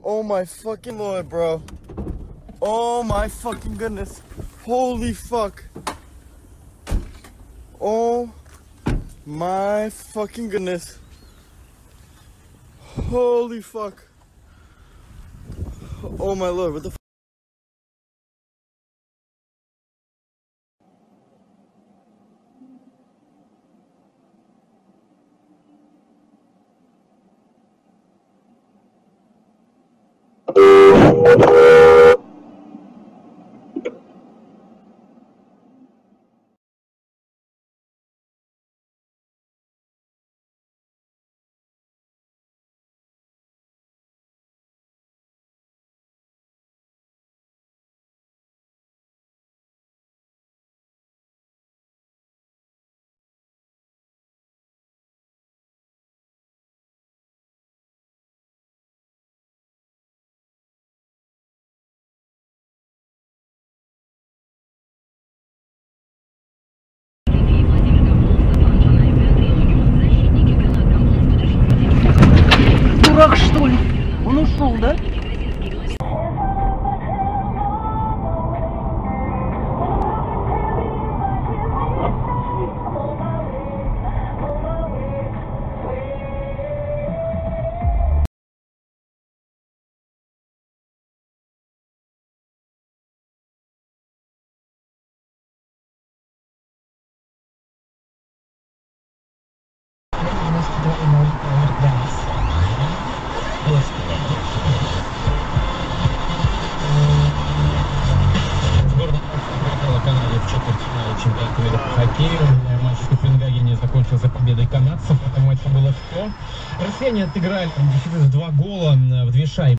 Oh my fucking lord, bro. Oh my fucking goodness. Holy fuck. Oh my fucking goodness. Holy fuck. Oh my lord, what the fuck? Дурак, что ли? Он ушел, да? В четвертьфинале чемпионата мира по хоккею. Матч в Копенгагене закончился победой канадцев. В этом матче было что? Россияне отыграли дефицит в 2 гола в 2 шайбы.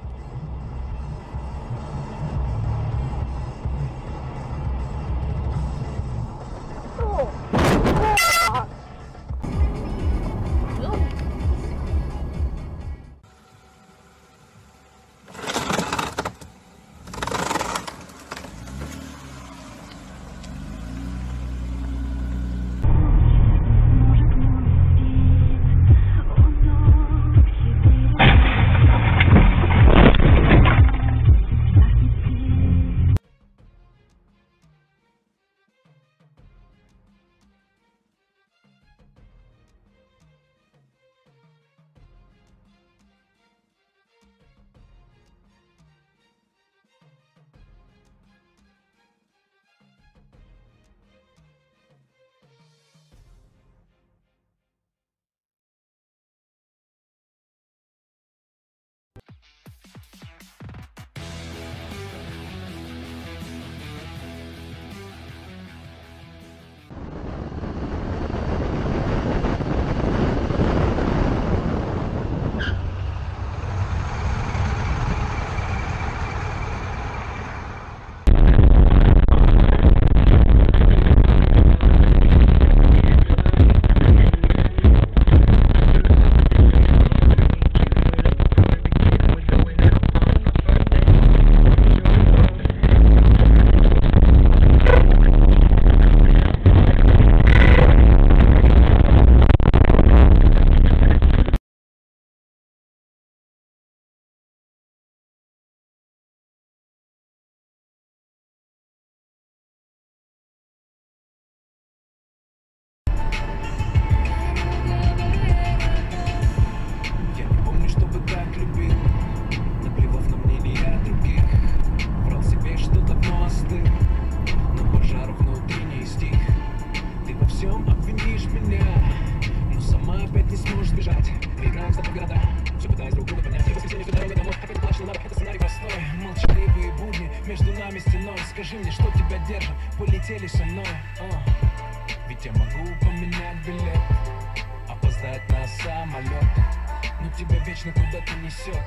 Между нами стеной, скажи мне, что тебя держит. Полетели со мной, ведь я могу поменять билет, опоздать на самолет, но тебя вечно куда-то несет.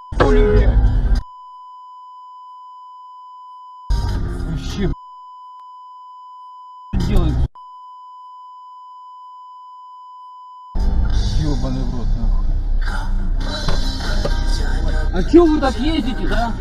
Хули, блядь. Вообще, блядь, делает. Ёбаный в рот, нахуй. А чё вы так ездите, да?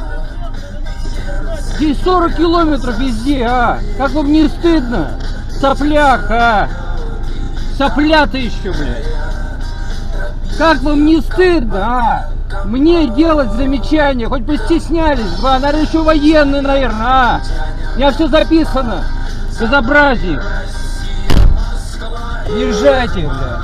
Здесь 40 километров везде, а? Как вам не стыдно? Сопляк, а? Сопля ты еще, блядь. Как вам не стыдно, а? Мне делать замечания, хоть постеснялись, два, наверное, еще военные, наверное, а? У меня все записано. Безобразие. Езжайте, блядь.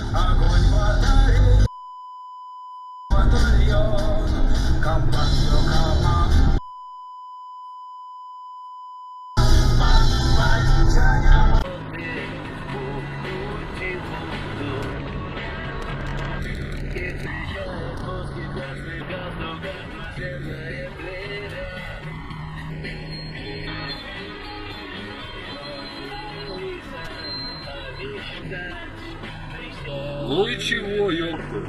Ну и чего, ёпта?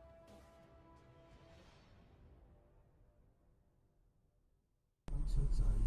so sorry.